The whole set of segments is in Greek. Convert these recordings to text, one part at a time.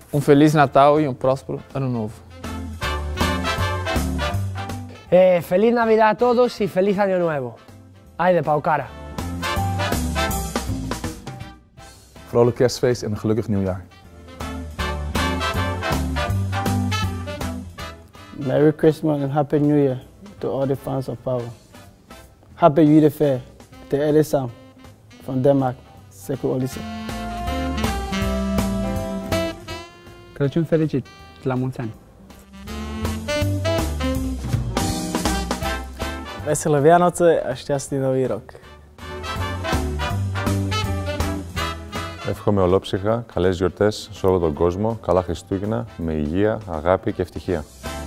Feliz Natal e próspero Ano Novo. Feliz Navidad a todos y feliz Año Nuevo. Ay, de Paucara. Vrolijk kerstfeest en een gelukkig nieuwjaar. Merry Christmas and Happy New Year to all the fans of Power. Happy Juleferie, the eldest son from Denmark, Seku Olise. Crăciun fericit, la mulți ani! Veselé Vianoce a šťastný nový rok. Εύχομαι ολόψυχα καλές γιορτές σε όλο τον κόσμο, καλά Χριστούγεννα, με υγεία, αγάπη και ευτυχία.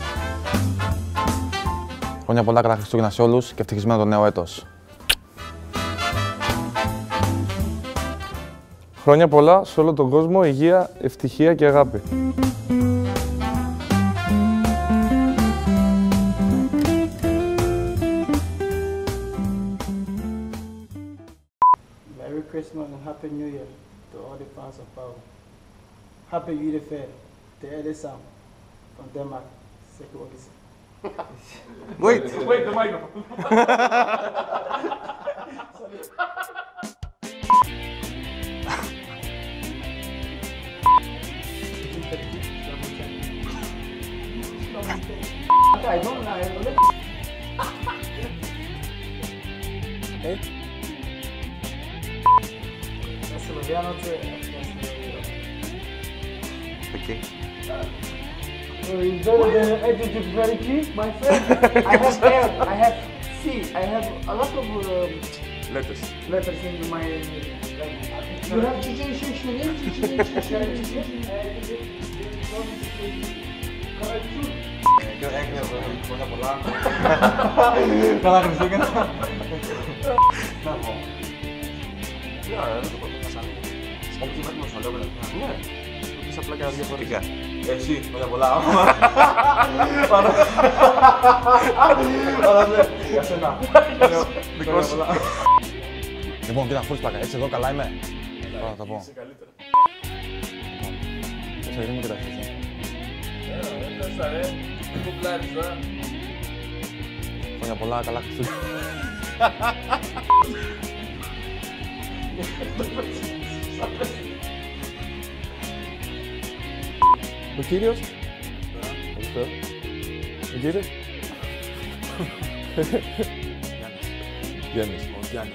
Χρόνια πολλά, καλά Χριστούγεννα σε όλους και ευτυχισμένο το νέο έτος. Χρόνια πολλά σε όλο τον κόσμο, υγεία, ευτυχία και αγάπη. Merry Christmas and Happy New Year to all the fans of Power. Happy Juleferie, the eldest son from Denmark, Seku Olise. Wait! Wait, the microphone. Veselé Vianoce a šťastný nový rok. Okay. Enjoy the adjective very key, my friend. I have L, I have C, I have a lot of letters in my language. You have Χρόνια πολλά. Καλά Χριστούγεννα. Όχι, με το σχολείο πέρα. Ναι. Είσαι απλά και διαφορετικά. Εσύ, χρόνια πολλά. Για σένα. Δικό σου. Λοιπόν, κοίτα, αφού πλάκα. Έτσι εδώ καλά είμαι. Τώρα θα το πω. Είσαι καλύτερα. Πώς θα γίνουμε και τα χέρια. Έφτασα ρε. Μην κουμπλάρεις τώρα. Χρόνια πολλά, καλά Χριστούγεννα. Ο κύριος. Ο κύριος. Γιάννης. Ο Γιάννης.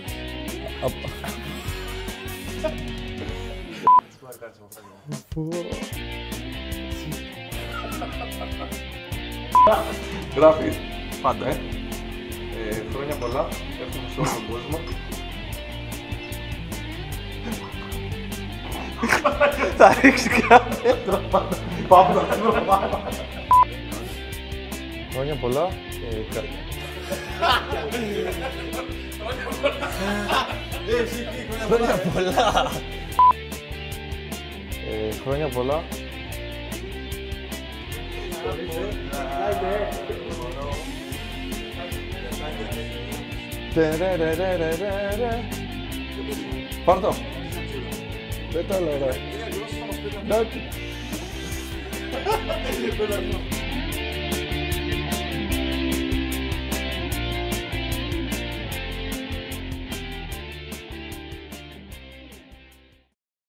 Γράφει. Πάντα, Χρόνια πολλά, εύχομαι σε όλο τον κόσμο. Θα ρίξει κάμερα. Πάμε να τρώμε. Χρόνια πολλά. Χρόνια πολλά. Χρόνια πολλά. Πάρ' το. Δεν τα λέω ρε.